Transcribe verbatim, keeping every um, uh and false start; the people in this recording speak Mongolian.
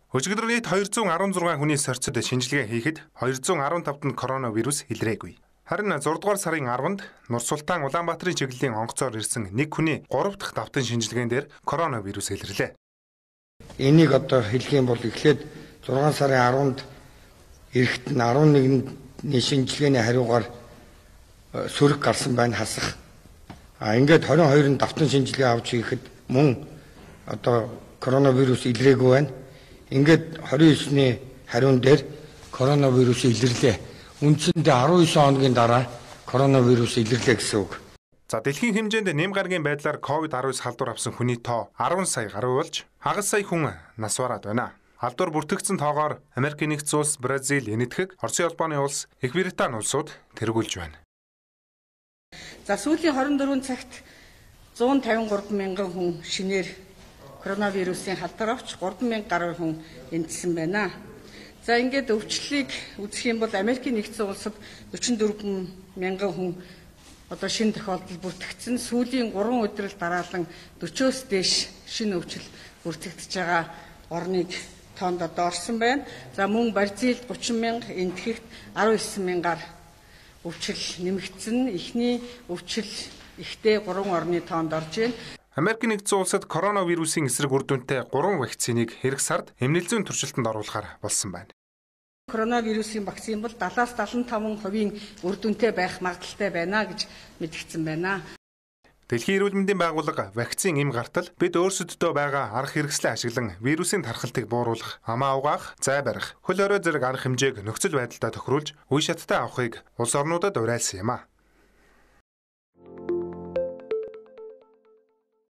Өчигдөр нийт хоёр зуун арван зургаан хүний сорцид шинжилгээ хийхэд хоёр зуун арван тавд коронавирус илрээгүй. Харин зургаан дугаар сарын арванд Нурсултан Улаанбаатарын чиглэлийн онгоцоор ирсэн нэг хүний гурав дахь давтан шинжилгээн дээр коронавирус илэрлээ. Энийг одоо хэлэх юм бол эхлээд зургаан сарын арванд эрэхт нь арван нэгний шинжилгээний хариугаар сөрөг гарсан байна хасах. А ингээд хорин хоёрын давтан шинжилгээ авч хийхэд мөн одоо коронавирус илрээгүй байна. Ингээд хорин есний хариун дээр коронавирус илэрлээ. Үндсэндээ арван девять хоногийн дараа коронавирус илэрлээ гэсэн үг. За дэлхийн хэмжээнд нэм гарагийн байдлаар ковид арван девять халдвар авсан хүний тоо арван сая гаруй болж хагас сая хүн нас бараад байна. Халдвар бүртгэгдсэн тоогоор Америк нэгдсэн улс, Бразил, Энэтхэг, Оросын улбаны улс, Их Британи улсууд тэргүүлж байна. За сүүлийн хорин дөрвөн цагт зуун тавин гурван мянган хүн шинээр коронавирусын халдвар авч гурван мянга гаруй хүн эндэлсэн байна. За ингээд өвчлөлийг үзэх юм бол Америк нэгдсэн улсад дөрвөн дөрвөн мянган хүн одоо шинэ тохиолдол бүртгэгдсэн. Сүүлийн гурван өдрөл дараалан дөрвөөс дээш шинэ өвчл бүртгэгдэж байгаа орныг тоонд одоо орсон байна. За мөн Бразилд гучин мянга, Энэтхэгт арван девять мянгаар өвчл нэмэгдсэн. Эхний өвчл ихтэй гурван орны тоонд орж байна. Америк нэгдсэн улсад коронавирусын эсрэг үр дүнтэй гурван вакциныг эх сард эмнэлзийн туршилтанд оруулахаар болсон байна. Коронавирусын вакцин бол дадлаас дадлан таван хувийн үр дүнтэй байх магадaltaй байна гэж мэдгдсэн байна. Дэлхийн эрүүл мэндийн байгууллага вакцин эм гартал бид өөрсөддөө байгаа арга хэрэгслээ ашиглан вирусын тархалтыг бууруулах, амаа угаах, зай барих, хөл орой зэрэг арга хэмжээг нөхцөл байдалтай тохируулж үе шаттай авахыг улс орнуудад уриалсан юм а.